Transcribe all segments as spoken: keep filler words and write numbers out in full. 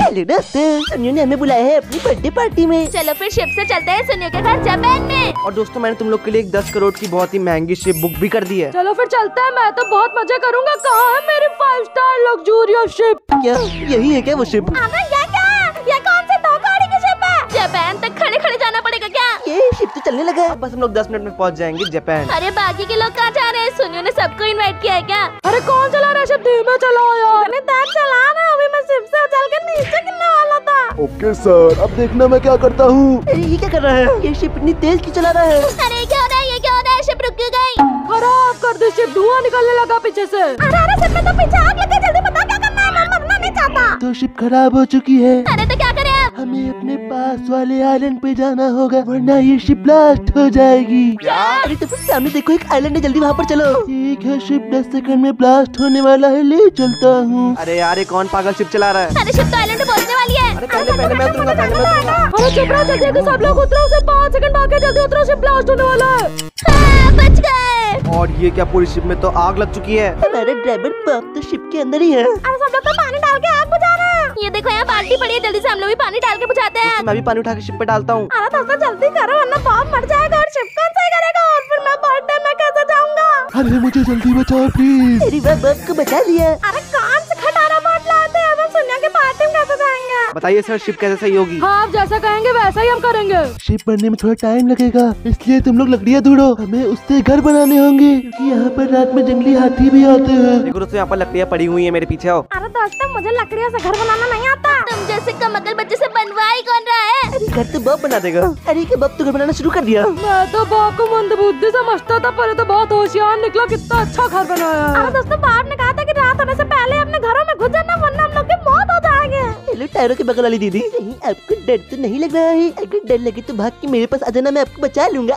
Hello दोस्तों, सुनियो ने हमें बुलाया है अपनी बर्थडे पार्टी में। चलो फिर शिप से चलते हैं सुनियो के घर जापान में। और दोस्तों मैंने तुम लोग के लिए एक दस करोड़ की बहुत ही महंगी शिप बुक भी कर दी है। चलो फिर चलते हैं, मैं तो बहुत मजा करूंगा। कहाँ है मेरी फाइव स्टार लग्जूरियस शिप? क्या यही है क्या वो शिप? अबे ये क्या? ये कौन से दो गाड़ी की शिप है? जापान तक खड़े खड़े जाना पड़ेगा क्या? ये शिप तो चलने लगा है। बस हम लोग दस मिनट में पहुंच जाएंगे जापान। अरे बाकी के लोग कहाँ जा रहे हैं? सुनियो ने सबको इनवाइट किया है क्या? अरे कौन चला रहा है शिप? धीमे चलाओ यार। मैंने तब चलाना, अभी मैं शिप से उछल कर नीचे गिरने वाला था। ओके सर, अब देखना मैं क्या करता हूँ। अरे ये क्या कर रहा है? ये शिप इतनी तेज क्यों चला रहा है? अरे क्या हो रहा है? ये क्या हो रहा है? शिप रुक क्यों गई? खराब कर दी शिप, धुआं निकलने लगा पीछे से। अरे अरे शिप में तो पीछे आग लगी, जल्दी बता क्या करना है? मैं मरना नहीं चाहता। तो शिप खराब हो चुकी है। अरे तो क्या करें अब? हमें अपने पास वाले आइलैंड पे जाना होगा, वरना ये शिप ब्लास्ट हो जाएगी। अरे तो फिर सामने देखो एक आइलैंड है, जल्दी वहाँ पर चलो। ठीक है, शिप दस सेकंड में ब्लास्ट होने वाला है, ले चलता हूँ। अरे यार ये कौन पागल शिप चला रहा है? अरे शिप तो आइलैंड में पहुंचने वाली है। अरे पहले पहले मैं उतरूंगा, पहले मैं उतरूंगा। अरे चुप रहो, जल्दी जल्दी सब लोग उतरो, सिर्फ पाँच सेकंड बाकी है, जल्दी उतरो, शिप ब्लास्ट होने वाला है। हाँ, बच गए। और ये क्या, पूरी शिप में तो आग लग चुकी है। हमारा ड्राइवर बॉब तो शिप के अंदर ही है। अरे सब लोग तो पानी डाल के आग बुझा रहे हैं। ये देखो यहाँ बाल्टी पड़ी है, जल्दी से हम लोग भी पानी डाल के बुझाते हैं। तो मैं भी पानी उठा के शिप पे डालता हूँ। अरे दोस्तों जल्दी करो, वरना बॉब मर जाएगा और शिप कौन सही करेगा? और फिर मैं बर्थडे में कैसे जाऊंगा? अरे मुझे जल्दी बचाओ प्लीज। अरे वाह, बॉब को बचा लिया। अरे कौन से खटारा बोट लाते हैं? अब हम सुनिया के पार्टी में कैसे जाएंगे? बताइए सर, शिप कैसे सही होगी? हाँ, आप जैसा कहेंगे वैसा ही हम करेंगे। शिप बनने में थोड़ा टाइम लगेगा, इसलिए तुम लोग लकड़ियाँ ढूंढो, हमें उससे घर बनाने होंगे, क्योंकि यहाँ पर रात में जंगली हाथी भी आते हैं। देखो दोस्तों, यहाँ पर लकड़ियाँ पड़ी हुई है, मेरे पीछे आओ। अरे दोस्तों मुझे लकड़ियों से घर बनाना नहीं आता। तुम जैसे कमकल बच्चे से बनवाई कौन रहा है? अरे घर तो बॉब बना देगा। अरे क्या बॉब तो घर बनाना शुरू कर दिया? मैं तो बॉब को मंदबुद्धि समझता था, पर ये तो बहुत होशियार निकला, कितना अच्छा घर बनाया है। अरे दोस्तों बॉब ने कहा था कि रात होने से पहले अपने घरों में घुस जाना, वरना हम लोग की मौत हो जाएगी। हेलो टायरों के बगल वाली दीदी, नहीं आपको डर तो नहीं लग रहा है? अगर डर लगे तो भाग के मेरे पास आ जाना, मैं आपको बचा लूंगा।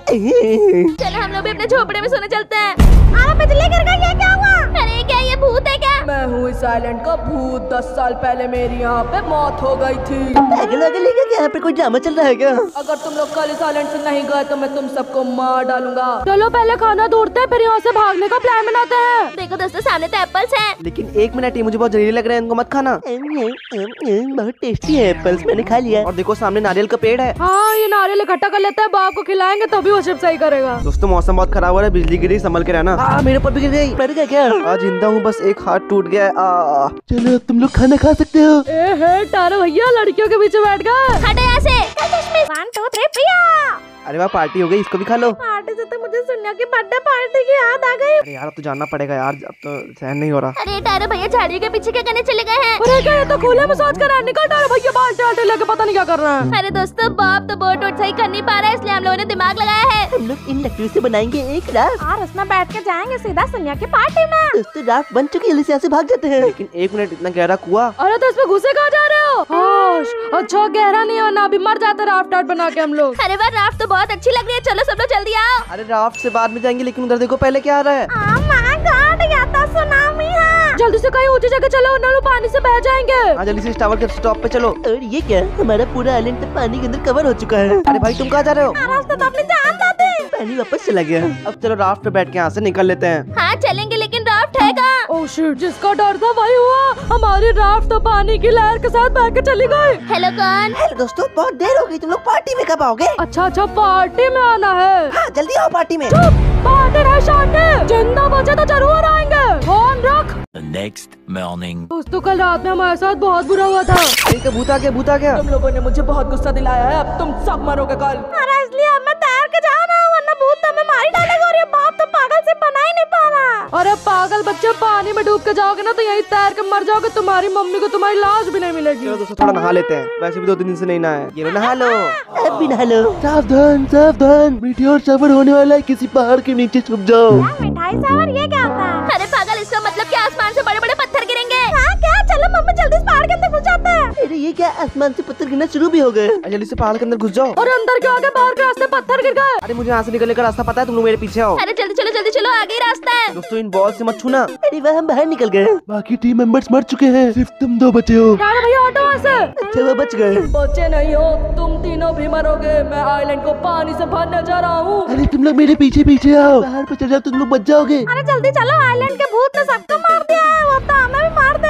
चलो हम लोग भी अपने झोपड़े में सोने चलते हैं। अरे बिजली गिर गई, ये क्या हुआ? अरे क्या ये भूत है क्या? मैं हूँ इस आइलैंड का भूत, दस साल पहले मेरी यहाँ पे मौत हो गई थी। पागल वागल है क्या? यहाँ पे कोई ड्रामा चल रहा है क्या? अगर तुम लोग कल इस आइलैंड से नहीं गए तो मैं तुम सबको मार डालूंगा। चलो पहले खाना ढूंढते हैं, फिर यहाँ से भागने का प्लान बनाते हैं। देखो दोस्तों सामने तो एप्पल्स हैं। लेकिन एक मिनट, ये मुझे बहुत जहरीले लग रहे हैं, इनको मत खाना। अम, अम, अम, बहुत टेस्टी है एप्पल्स, मैंने खा लिया। और देखो सामने नारियल का पेड़ है। हाँ, ये नारियल इकट्ठा कर लेते हैं, बाप को खिलाएंगे तभी वो शिप सही करेगा। दोस्तों मौसम बहुत खराब हो रहा है, बिजली गिरी, संभल के रहना। हाँ मेरे ऊपर भी गिर गई। मर गया क्या? आज जिंदा हूँ, बस एक हाथ टूट गया है। आ, चलो तुम लोग खाना खा सकते हो। ए हे तारो भैया, लड़कियों के बीच में बैठ गए। हट यहाँ से। वन टू थ्री पिया। अरे वाह, पार्टी हो गई, इसको भी खा लो। पार्टी से तो मुझे सुनिया की बर्थडे पार्टी की याद आ गई। अरे यार अब तो जानना पड़ेगा यार, अब तो सहन नहीं हो रहा। अरे टायरो भैया झाड़ियों के पीछे क्या करने चले गए हैं? अरे क्या, ये तो खुले में सोच कर निकल, तारो भैया बाल्टी आटे लेके पता नहीं क्या कर रहे हैं। अरे दोस्तों बॉब तो बोट वोट सही कर नहीं पा रहा है, इसलिए हम लोगों ने दिमाग लगाया है। हम लोग इन लकड़ियों से बनाएंगे एक राफ्ट और उसमें बैठ के जाएंगे सीधा सुनिया की पार्टी में। दोस्तों राफ्ट बन चुकी है, जल्दी से यहाँ से भाग जाते हैं। लेकिन एक मिनट, इतना गहरा कुआं। अरे तो इसमें घुसे कहाँ जा रहे हो? होश, अच्छा गहरा नहीं है, वरना अभी मर जाते राफ्ट आर्ट बना के हम लोग। अरे वाह राफ्ट तो बहुत अच्छी लग रही है, चलो सब लोग जल्दी आओ। अरे राफ्ट से बाद में जाएंगे, लेकिन उधर देखो पहले क्या आ रहा है। Oh my God, ये तो सुनामी है। जल्दी से कहीं ऊंची जगह चलो, वरना लोग पानी से बह जाएंगे। हाँ जल्दी से इस टावर के स्टॉप पे चलो। और ये क्या, हमारा पूरा आइलैंड तो पानी के अंदर कवर हो चुका है। अरे भाई तुम कहाँ जा रहे हो? रास्ता तो अपनी जान दाते। पानी वापस चला गया। अब चलो राफ्ट पे बैठ के यहाँ से निकल लेते हैं। हाँ चलेंगे, लेकिन राफ्ट है कहाँ? ओह शिट, जिसका डर था वही हुआ, हमारी राफ्ट तो पानी की लहर के साथ बह के चली गई। हेलो कौन? हेलो दोस्तों, बहुत देर हो गई, तुम लोग पार्टी में कब आओगे? अच्छा अच्छा, पार्टी में आना है। हाँ जल्दी आओ पार्टी में। चुप, पार्टी नहीं शांति, जिंदा बचे तो जरूर आएंगे, फोन रख। The next morning. दोस्तों कल रात में हमारे साथ बहुत बुरा हुआ था। एक भूत आ गया, भूत आ गया। तुम लोगों ने मुझे बहुत गुस्सा दिलाया है, अब तुम सब मरोगे कल। अरे इसलिए अब मैं तैर के जाऊँ ना, वरना भूत तो हमें मार ही डालेगा। और ये बाप तो पागल से बना ही नहीं पा रहा। अरे पागल बच्चे, पानी में डूब के जाओगे ना तो यहीं तैर के मर जाओगे, तुम्हारी मम्मी को तुम्हारी लाश भी नहीं मिलेगी। चलो दोस्तों थोड़ा नहा लेते हैं, वैसे भी दो तीन दिन से नहीं नहाया। ये लो नहा लो। अब भी नहा लो। सावधान सावधान, मीटियोर शावर होने वाला है, किसी पहाड़ के नीचे छुप जाओ। मिठाई सावर ये क्या होता है? अरे पागल, इसका मतलब क्या आसमान से बड़े बड़े पत्थर गिरेंगे? हाँ क्या, चलो मम्मी जल्दी इस पहाड़ के अंदर घुस जाते हैं। अरे ये क्या, आसमान से पत्थर गिरना शुरू भी हो गए। जल्दी से पहाड़ के अंदर घुस जाओ। और अंदर के आगे बाहर के रास्ते पत्थर गिर गए। अरे मुझे यहाँ से निकलने का रास्ता पता है, तुम लोग मेरे पीछे आओ। अरे जल्दी चलो जल्दी चलो, आगे ही रास्ता है। दोस्तों इन बॉल से मत छूना। अरे वह हम बाहर निकल गए, बाकी टीम मेंबर्स मर चुके हैं, सिर्फ तुम दो बचे हो। अरे भैया ऑटो वहाँ से। अच्छा वो बच गए। बचे नहीं हो तुम तीनों भी मरोगे, मैं आइलैंड को पानी से भरने जा रहा हूँ। अरे तुम लोग मेरे पीछे पीछे आओ, पहाड़ पे चढ़ जाओ, तुम लोग बच जाओगे। अरे जल्दी चलो, आइलैंड के भूत ने सबको मार दिया है, वो तो हमें भी मार देगा। मैं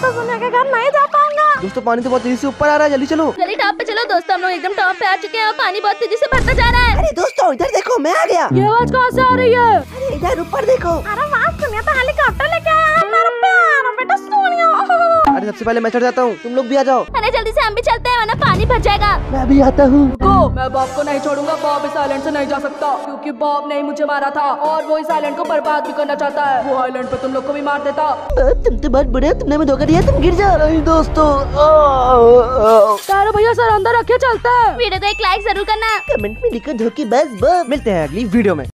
तो सोनिया के घर नहीं जा पाऊंगा। दोस्तों पानी तो बहुत तेजी से ऊपर आ रहा है, जल्दी चलो। जल्दी टॉप पे चलो दोस्तों, हम लोग एकदम टॉप पे आ चुके हैं और पानी बहुत तेजी से बढ़ता जा रहा है। अरे दोस्तों इधर देखो, मैं आ गया। ये आवाज कहाँ से आ रही है? अरे इधर ऊपर देखो। अरे वाह सोनिया तो हेलीकॉप्टर लेके आया है, मेरा प्यारा बेटा सोनिया। अरे सबसे पहले मैं चढ़ जाता हूँ, तुम लोग भी आ जाओ। अरे जल्दी से हम भी चलते हैं वरना पानी भर जाएगा। मैं भी आता हूँ। रुको, मैं बॉब को नहीं छोड़ूंगा। बॉब इस आइलैंड से नहीं जा सकता क्योंकि बॉब ने ही मुझे मारा था और वो इस आइलैंड को बर्बाद भी करना चाहता है। वो आइलैंड पे तुम लोग को भी मार देता। तुम तो बहुत बड़े हो, तुमने हमें धोखा दिया, तुम गिर जाओ। नहीं दोस्तों, आ, आ, आ। तारो भैया सर अंदर रखे चलते हैं। वीडियो को एक लाइक जरूर करना। कमेंट में लिखो धोखेबाज बॉब। मिलते हैं अगली वीडियो में।